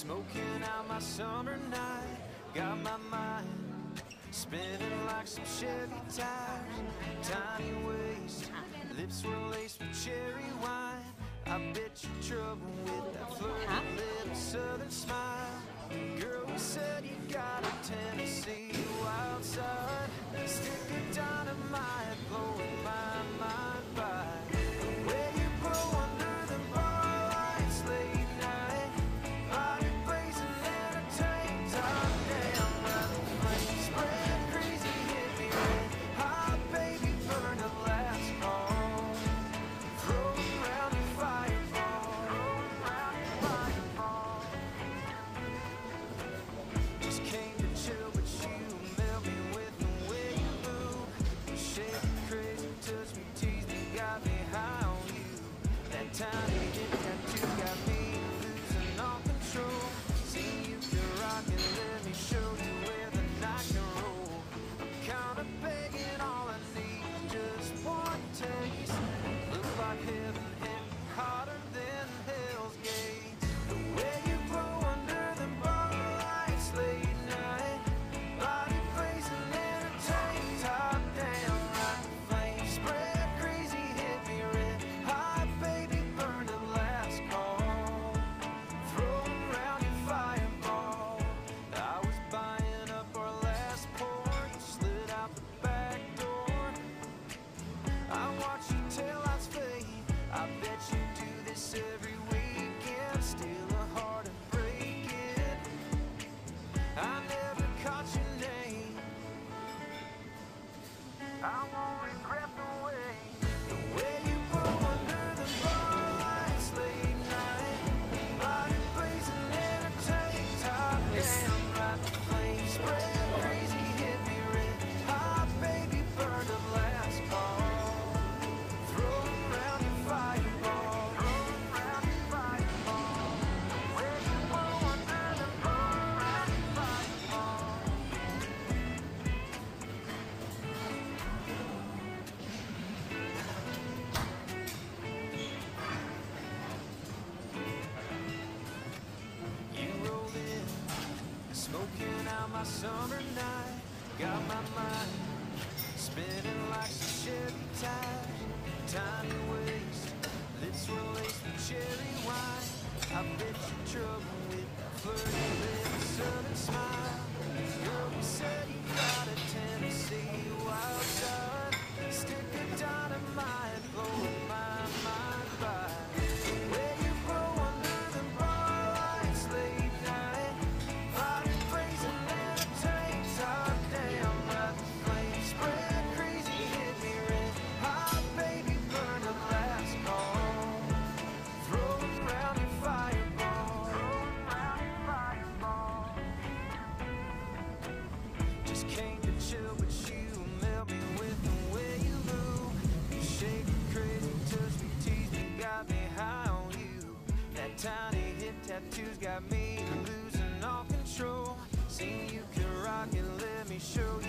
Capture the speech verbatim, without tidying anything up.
Smoking out my summer night, got my mind spinning like some Chevy tires. Tiny waist, lips were laced with cherry wine. I bet you're trouble with that flirty little southern smile. Girl, you said you got a Tennessee wild side. Stick of dynamite blowing my mind by. The way you blow under the bar lights late night, body blazing in a tank top. Damn right, the flames spread crazy, hit me red hot, baby, burn the last call. Throw around your fireball, throw around your fireball. Just came to chill, but you melt me with the way you move. You shake me crazy, touch me, tease me, got me high on you. That tiny hit tattoo got me losing all control. See you can rock and let me show you where the night can roll. I'm kinda begging, all I need is just one taste. Look like heaven hit me hotter than Hell's Gates. The way you blow under the bar lights late night, body blazing in a tank top. Damn right, the flames spread crazy, hit me red hot, baby, burn the last call. Throw around your fireball. I was buying up our last pour, you slid out the back door. I watch your taillights fade, I bet you do this every weekend. Still a heart and break it. I never caught your name, I won't regret the way. The way you blow under the bar lights late night, body blazing in a tank top. Damn right, the flames spread crazy, hit me red hot, baby, burn the last call. Throw around your fireball, throw around your fireball. Where you blow under the bar lights, fireball. You rolled in, smoking out my summer night, got my mind spinning like some Chevy tires. Tiny waist, lips were laced with cherry wine. I bet you're trouble with that flirty little southern smile. Girl, you said you got a Tennessee wild side. Stick of dynamite blowing my mind by. The way you blow under the bar lights late night, body blazing in a tank top. Damn right, the flames spread crazy, hit me red hot, baby, burn the last call. Throw around your fireball, throw around your fireball. Just came to chill, but you melt me with the way you move. You shake me crazy, touch me, tease me, got me high on you. That tiny hip tattoo's got me losing all control. See you can rock and let me show